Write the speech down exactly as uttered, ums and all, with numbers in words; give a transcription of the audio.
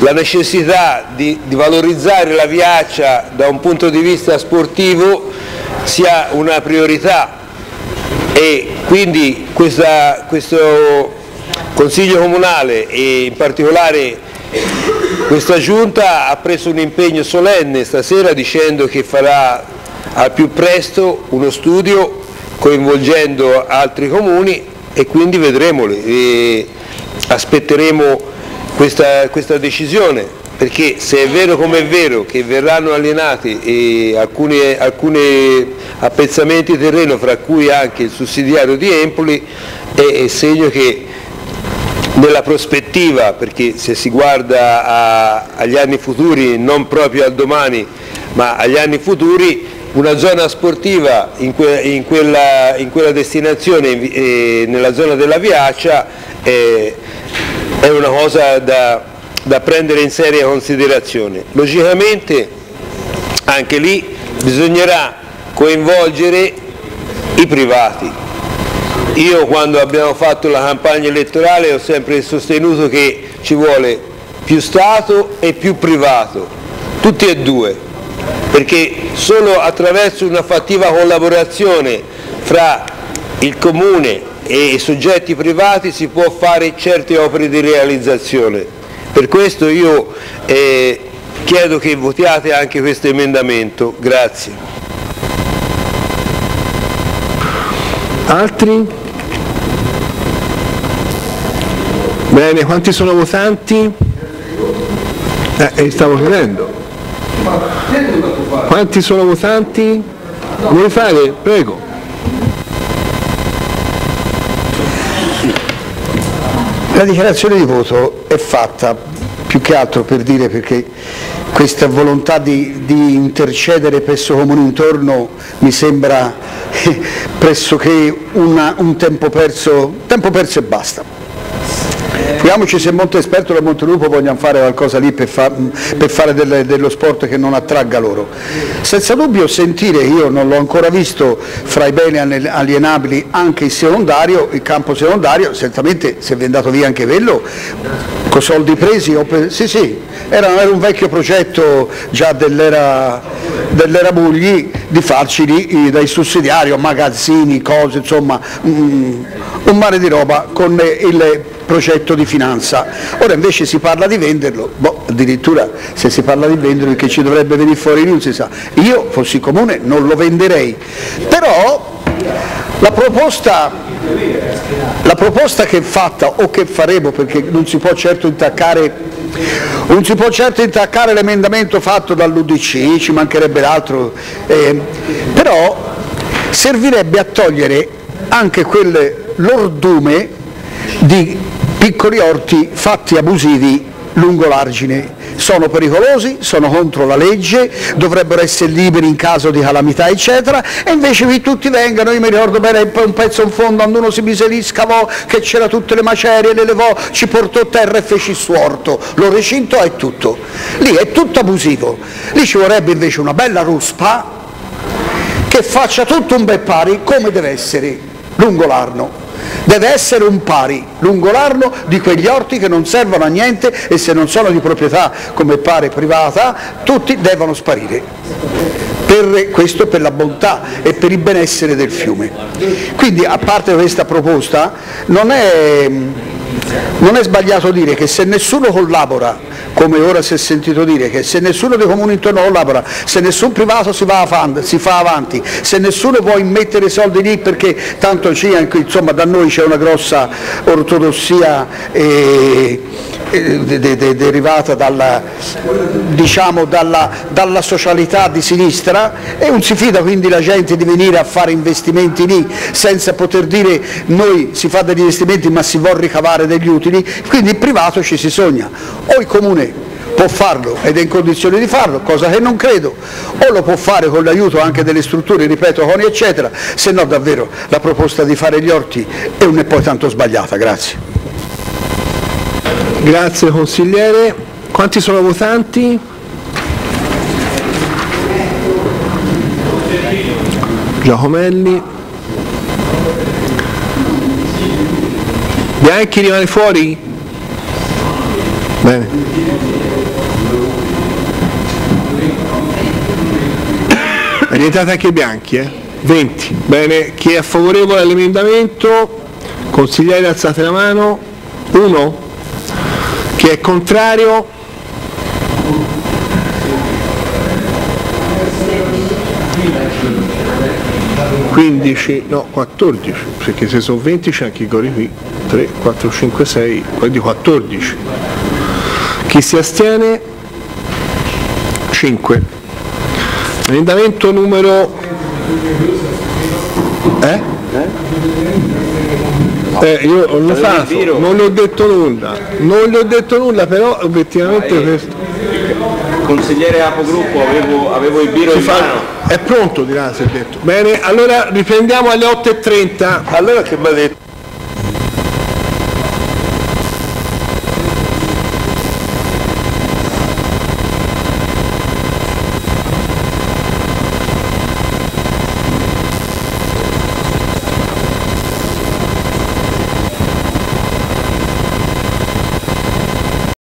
la necessità di, di valorizzare la Viaccia da un punto di vista sportivo sia una priorità, e quindi questa, questo Consiglio Comunale e in particolare questa Giunta ha preso un impegno solenne stasera dicendo che farà al più presto uno studio coinvolgendo altri comuni, e quindi vedremo, e aspetteremo questa, questa decisione, perché se è vero come è vero che verranno alienati e alcuni, alcuni appezzamenti di terreno, fra cui anche il sussidiario di Empoli, è, è segno che nella prospettiva, perché se si guarda a, agli anni futuri, non proprio al domani ma agli anni futuri, una zona sportiva in, que, in, quella, in quella destinazione, eh, nella zona della Viaccia, eh, è una cosa da, da prendere in seria considerazione. Logicamente anche lì bisognerà coinvolgere i privati. Io, quando abbiamo fatto la campagna elettorale, ho sempre sostenuto che ci vuole più Stato e più privato, tutti e due, perché solo attraverso una fattiva collaborazione fra il Comune e i soggetti privati si può fare certe opere di realizzazione. Per questo io eh, chiedo che votiate anche questo emendamento. Grazie. Altri? Bene, quanti sono votanti? Eh, stavo chiedendo. Quanti sono votanti? Vuoi fare? Prego. La dichiarazione di voto è fatta più che altro per dire, perché questa volontà di, di intercedere presso comuni intorno mi sembra pressoché una, un tempo perso, tempo perso e basta. Figuriamoci se Montesperto e Montelupo vogliono fare qualcosa lì per, fa, per fare del, dello sport che non attragga loro. Senza dubbio sentire, io non l'ho ancora visto fra i beni alienabili anche il secondario, il campo secondario, certamente se vi è andato via anche quello, con soldi presi, o per, sì sì, era, era un vecchio progetto già dell'era dell'era Bugli di farci lì dai sussidiari, magazzini, cose, insomma un, un mare di roba con il progetto di finanza. Ora invece si parla di venderlo, boh, addirittura se si parla di venderlo, che ci dovrebbe venire fuori non si sa. Io fossi comune non lo venderei, però la proposta, la proposta che è fatta o che faremo, perché non si può certo intaccare non si può certo intaccare l'emendamento fatto dall'U D C, ci mancherebbe l'altro, eh, però servirebbe a togliere anche quel lordume di piccoli orti fatti abusivi lungo l'argine. Sono pericolosi, sono contro la legge, dovrebbero essere liberi in caso di calamità eccetera, e invece qui tutti vengano. Io mi ricordo bene un pezzo in fondo quando uno si mise lì, scavò, che c'era tutte le macerie, le levò, ci portò terra e fece il suo orto, lo recintò e tutto. Lì è tutto abusivo, lì ci vorrebbe invece una bella ruspa che faccia tutto un bel pari come deve essere lungo l'Arno. Deve essere un pari lungo l'Arno di quegli orti che non servono a niente, e se non sono di proprietà come pare privata tutti devono sparire, per questo, per la bontà e per il benessere del fiume. Quindi, a parte questa proposta, non è, non è sbagliato dire che se nessuno collabora, come ora si è sentito dire, che se nessuno dei comuni intorno collabora, se nessun privato si, va avanti, si fa avanti, se nessuno vuole mettere soldi lì perché tanto insomma da noi c'è una grossa ortodossia eh, eh, de, de, de, derivata dalla, diciamo, dalla, dalla socialità di sinistra, e non si fida quindi la gente di venire a fare investimenti lì senza poter dire noi si fa degli investimenti ma si vuol ricavare degli utili, quindi il privato ci si sogna. O il comune può farlo ed è in condizione di farlo, cosa che non credo, o lo può fare con l'aiuto anche delle strutture, ripeto, CONI eccetera, se no davvero la proposta di fare gli orti è non è poi tanto sbagliata. Grazie. Grazie consigliere. Quanti sono votanti? Giacomelli. Bianchi rimane fuori? Bene. Rientrate anche i bianchi, eh? venti. Bene, chi è favorevole all'emendamento? Consiglieri, alzate la mano. uno. Chi è contrario? quindici, no, quattordici, perché se sono venti c'è anche i cori qui. tre, quattro, cinque, sei, quindi quattordici. Chi si astiene? cinque. Emendamento numero eh? Eh, io l'ho fatto, non le ho detto nulla, non le ho detto nulla, però obiettivamente questo. Consigliere capogruppo, avevo, avevo il biro in mano. È pronto, dirà, si è detto. Bene, allora riprendiamo alle otto e trenta. Allora che mi ha detto?